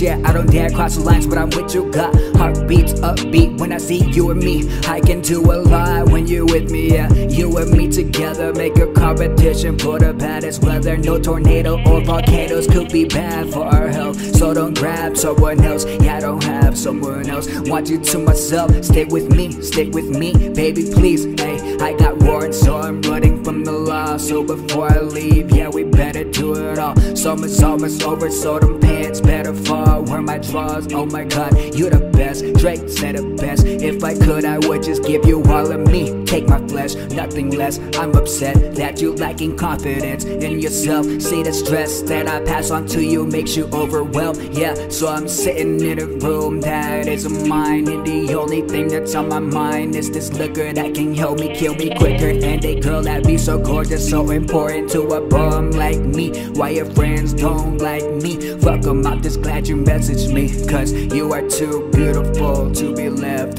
yeah, I don't dare cross the lines, but I'm with you. Got heartbeats upbeat when I see you and me. I can do a lot when you're with me, yeah. You and me together make a competition for the baddest weather. No tornado or volcanoes could be bad for our health, so don't grab someone else. Yeah, I don't have someone else. Want you to myself, stay with me, baby, please. Hey, I got warrants, so I'm running from the law. So before I leave, yeah, we better do it all. Summer's almost over, so them pants better fall. Wear my drawers, oh my god, you the best. Drake said it best. If I could, I would just give you all of me. Take my flesh, nothing less. I'm upset that you lacking confidence in yourself. See the stress that I pass on to you makes you overwhelmed. Yeah, so I'm sitting in a room that isn't mine, and the only thing that's on my mind is this liquor that can help me, kill me quicker. And a girl that be so gorgeous, so important to a bum like me. Why your friends don't like me? Fuck 'em, I'm just glad you messaged me, cause you are too beautiful to be left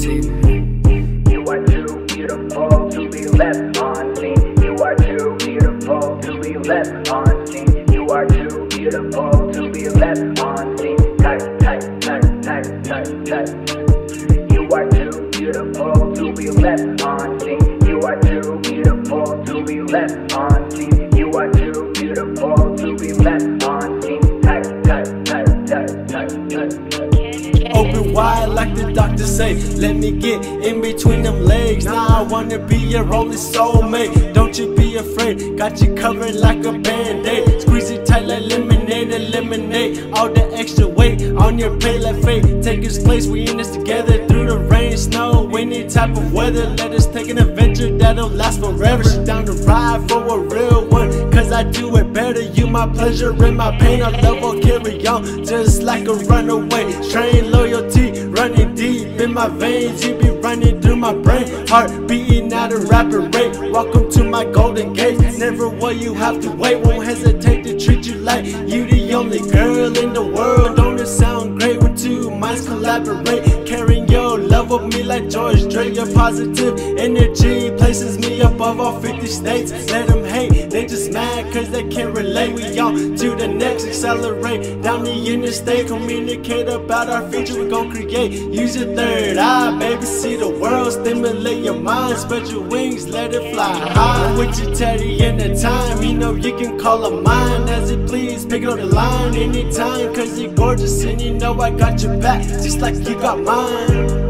unseen. You are too beautiful to be left unseen. You are too beautiful to be left unseen. You are too beautiful to be left unseen. Tight, tight, tight, tight, tight, tight. You are too beautiful to be left unseen. You are too beautiful to be left unseen. You are too beautiful to be left unseen. Tight, tight, tight, tight, tight, tight. Open wide like the doctor say. Let me get in between them legs. Now I wanna be your only soulmate. Don't you be afraid, got you covered like a band-aid. Squeeze it tight like lemonade, eliminate all the extra weight on your plate like fate. Take its place, we in this together through the rain, snow, any type of weather. Let us take an adventure that'll last forever. She down to ride for a real one, cause I do it better. You my pleasure and my pain, our love will carry on just like a runaway train. Loyalty running deep in my veins, you be running through my brain. Heart beating at a rapid rate. Welcome to my golden gate. Never will you have to wait. Won't hesitate to treat you like you the only girl in the world. Don't it sound great when two minds collaborate? Carrying your love with me like George Drake. Your positive energy places me above all 50 states. Let them hate, they just mad cause they can't relate. We on to the next, accelerate down the interstate. Communicate about our future, we gon' create. Use your third eye, baby, see the world. Stimulate your mind, spread your wings, let it fly high. With your teddy in the time, you know you can call her mine as it please. Pick up the line anytime, cause you're gorgeous and you know I got your back, just like you got mine.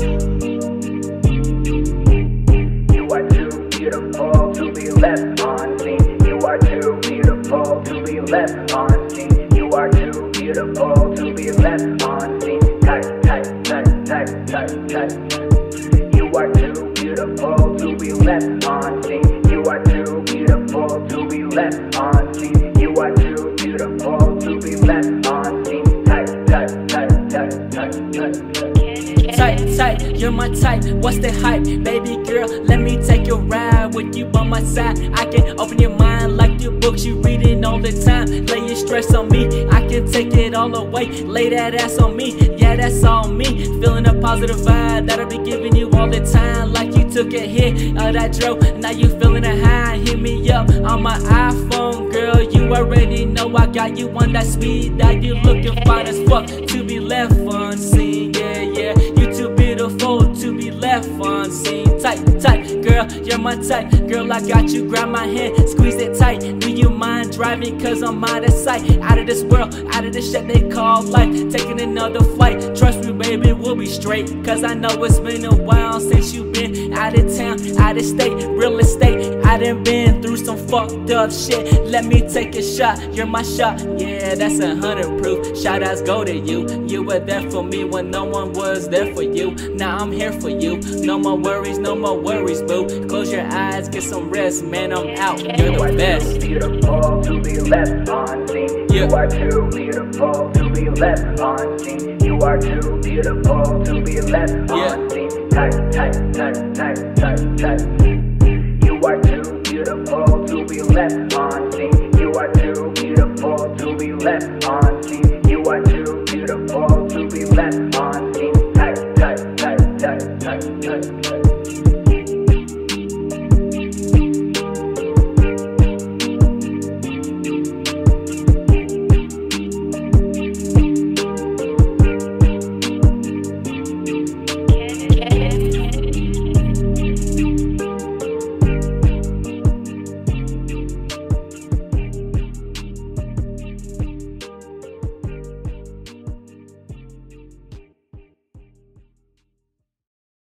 You are too beautiful to be left unseen. You are too beautiful to be left unseen. You are too beautiful to be left unseen. Tight, tight, tight, tight, tight, tight. You are too beautiful to be left unseen. You are too beautiful to be left unseen. You are too beautiful to be left unseen. Tight, tight, tight, tight, tight, tight. Tight, tight, you're my type, what's the hype? Baby girl, let me take a ride with you by my side. I can open your mind like your books you reading all the time. Lay your stress on me, I can take it all away. Lay that ass on me, yeah, that's all me. Feeling a positive vibe that I'll be giving you all the time. Like you took a hit of that dro, now you feeling a high. Hit me up on my iPhone, girl, you already know I got you on that speed dial. You looking fine as fuck to be left unseen, yeah, yeah. You too beautiful to be left unseen. Tight, tight, girl, you're my type. Girl, I got you, grab my hand, squeeze it tight. Do you mind driving? Cause I'm out of sight, out of this world, out of this shit they call life. Taking another flight, trust me baby, we'll be straight. Cause I know it's been a while since you been out of town, out of state, real estate. I done been through some fucked up shit. Let me take a shot, you're my shot. Yeah, that's 100 proof. Shout outs go to you. You were there for me when no one was there for you. Now I'm here for you. No more worries, boo. Close your eyes, get some rest, man, I'm out. You're the best. You are too beautiful to be left unseen. You are too beautiful to be left unseen. You are too beautiful to be left unseen. Tight, tight, tight, tight, tight, tight. You are too beautiful to be left unseen. You are too beautiful to be left unseen. You are too beautiful to be left unseen. Tight, tight, tight, tight, tight, tight.